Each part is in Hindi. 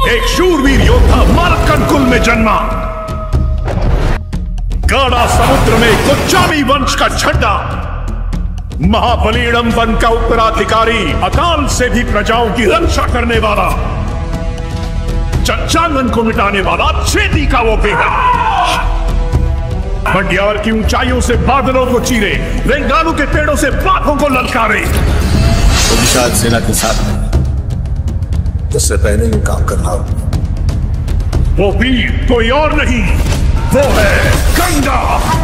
एक शूरवीर योद्धा मारकन कुल में जन्मा। गाढ़ा समुद्र में कुच्चामी वंश का झंडा, महाबलीड़म वन का उत्तराधिकारी, अकाल से भी प्रजाओं की रक्षा करने वाला, चंचांगन को मिटाने वाला चेती का वो बेटा, मंडियार की ऊंचाइयों से बादलों को चीरे, रेंगानू के पेड़ों से बाघों को ललकारे। तो विशाल सेना के साथ में उससे पहले ही काम करना हो। वो वीर कोई और नहीं, वो है गंगा।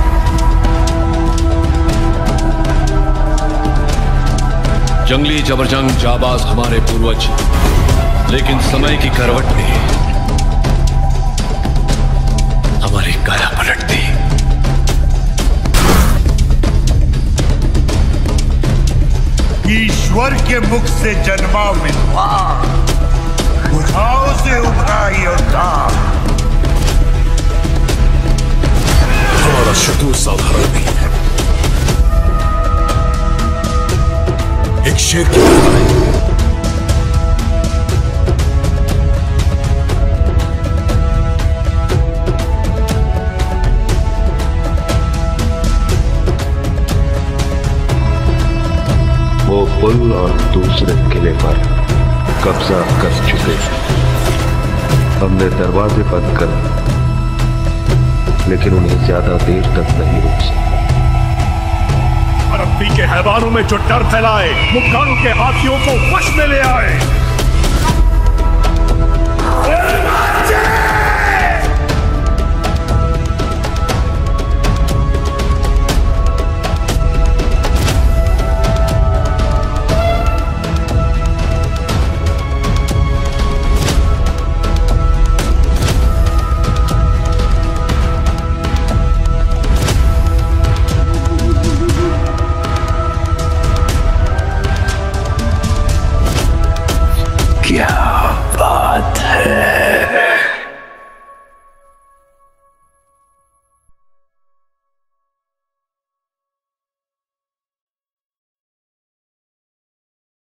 जंगली जबरजंग जाबाज हमारे पूर्वज, लेकिन समय की करवट ने हमारी काया पलट दी। ईश्वर के मुख से जन्मा विद्वान, बुझाओ से उभरा योद्धा। हमारा शत्रु साधारण नहीं है, एक शेर की तरह है। वो पुल और दूसरे किले पर कब्जा कर चुके हैं। हमने दरवाजे बंद कर, लेकिन उन्हें ज्यादा देर तक नहीं रोक सकते। अरब्बी के हैवानों में जो डर फैलाए, मुक्कानों के हाथियों को वश में ले आए।